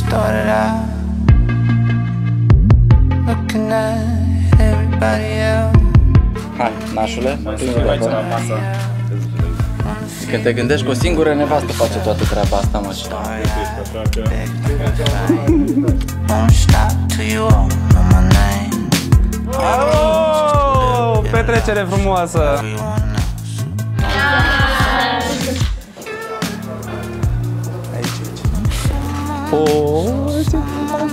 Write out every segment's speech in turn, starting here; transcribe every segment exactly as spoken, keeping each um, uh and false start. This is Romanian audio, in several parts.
started out looking at everybody else. Hai, nașule, când te gândești că o singură nevastă face toată treaba asta, mă, și... Oh, petrecere frumoasă! Oh, ce frumoasă!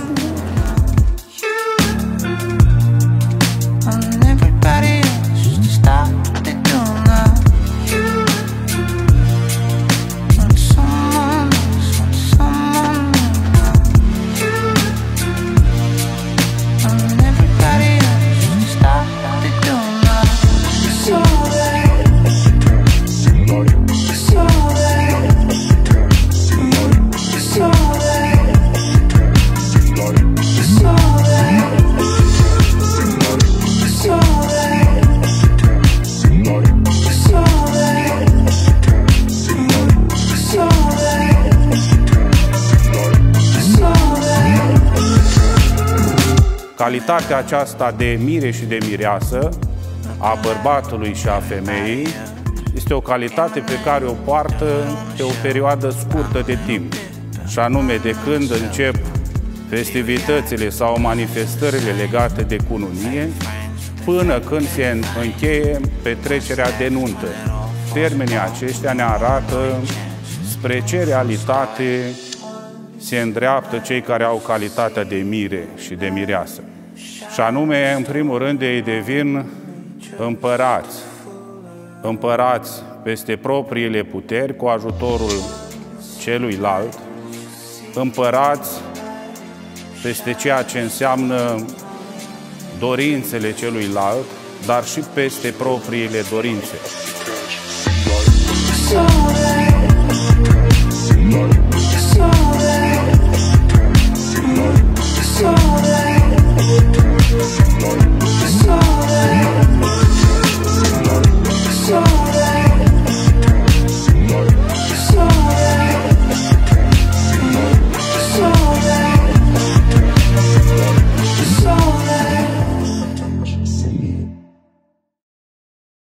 Calitatea aceasta de mire și de mireasă a bărbatului și a femeii este o calitate pe care o poartă pe o perioadă scurtă de timp, și anume de când încep festivitățile sau manifestările legate de cununie până când se încheie petrecerea de nuntă. Termenii aceștia ne arată spre ce realitate se îndreaptă cei care au calitatea de mire și de mireasă. Și anume, în primul rând, ei devin împărați. Împărați peste propriile puteri cu ajutorul celuilalt, împărați peste ceea ce înseamnă dorințele celuilalt, dar și peste propriile dorințe.